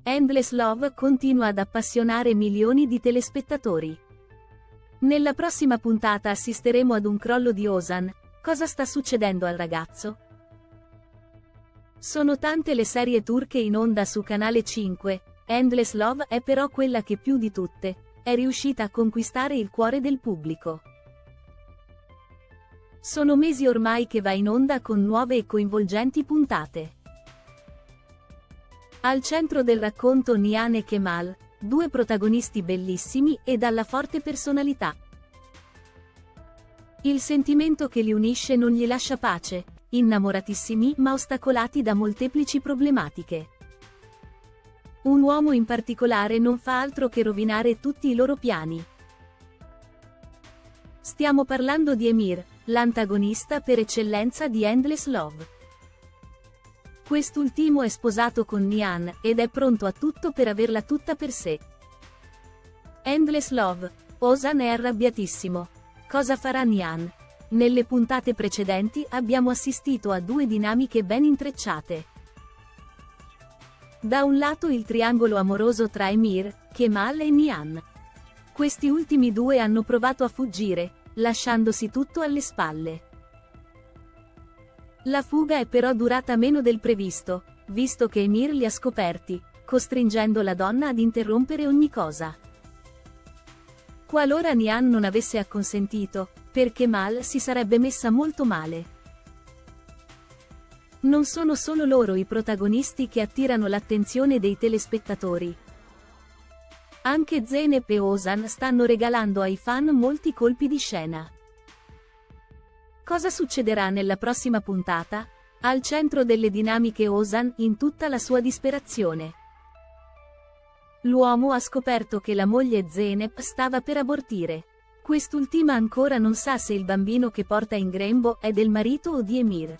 Endless Love continua ad appassionare milioni di telespettatori. Nella prossima puntata assisteremo ad un crollo di Ozan. Cosa sta succedendo al ragazzo? Sono tante le serie turche in onda su Canale 5, Endless Love è però quella che più di tutte è riuscita a conquistare il cuore del pubblico. Sono mesi ormai che va in onda con nuove e coinvolgenti puntate. Al centro del racconto Nihan e Kemal, due protagonisti bellissimi e dalla forte personalità. Il sentimento che li unisce non gli lascia pace, innamoratissimi ma ostacolati da molteplici problematiche. Un uomo in particolare non fa altro che rovinare tutti i loro piani. Stiamo parlando di Emir, l'antagonista per eccellenza di Endless Love. Quest'ultimo è sposato con Nihan ed è pronto a tutto per averla tutta per sé. Endless Love. Ozan è arrabbiatissimo. Cosa farà Nihan? Nelle puntate precedenti abbiamo assistito a due dinamiche ben intrecciate. Da un lato il triangolo amoroso tra Emir, Kemal e Nihan. Questi ultimi due hanno provato a fuggire, lasciandosi tutto alle spalle. La fuga è però durata meno del previsto, visto che Emir li ha scoperti, costringendo la donna ad interrompere ogni cosa. Qualora Nihan non avesse acconsentito, per Kemal si sarebbe messa molto male. Non sono solo loro i protagonisti che attirano l'attenzione dei telespettatori. Anche Zeynep e Ozan stanno regalando ai fan molti colpi di scena. Cosa succederà nella prossima puntata? Al centro delle dinamiche Ozan in tutta la sua disperazione. L'uomo ha scoperto che la moglie Zeynep stava per abortire. Quest'ultima ancora non sa se il bambino che porta in grembo è del marito o di Emir.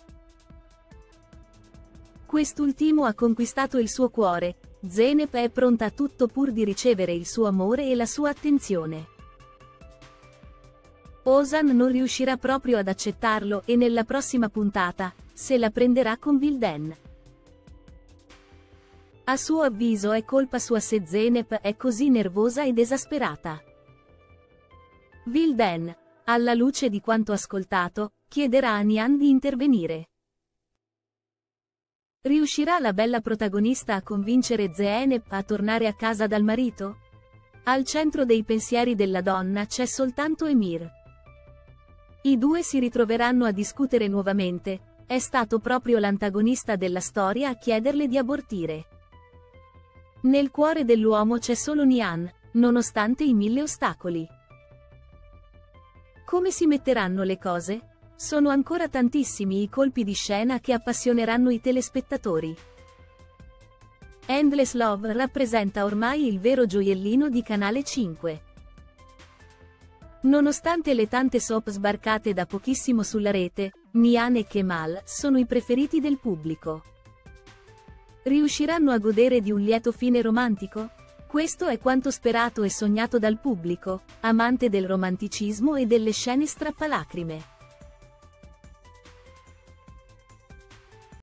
Quest'ultimo ha conquistato il suo cuore, Zeynep è pronta a tutto pur di ricevere il suo amore e la sua attenzione. Ozan non riuscirà proprio ad accettarlo e nella prossima puntata, se la prenderà con Vilden. A suo avviso è colpa sua se Zeynep è così nervosa ed esasperata. Vilden, alla luce di quanto ascoltato, chiederà a Nihan di intervenire. Riuscirà la bella protagonista a convincere Zeynep a tornare a casa dal marito? Al centro dei pensieri della donna c'è soltanto Emir. I due si ritroveranno a discutere nuovamente, è stato proprio l'antagonista della storia a chiederle di abortire. Nel cuore dell'uomo c'è solo Nihan, nonostante i 1000 ostacoli. Come si metteranno le cose? Sono ancora tantissimi i colpi di scena che appassioneranno i telespettatori. Endless Love rappresenta ormai il vero gioiellino di Canale 5. Nonostante le tante soap sbarcate da pochissimo sulla rete, Nihan e Kemal sono i preferiti del pubblico. Riusciranno a godere di un lieto fine romantico? Questo è quanto sperato e sognato dal pubblico, amante del romanticismo e delle scene strappalacrime.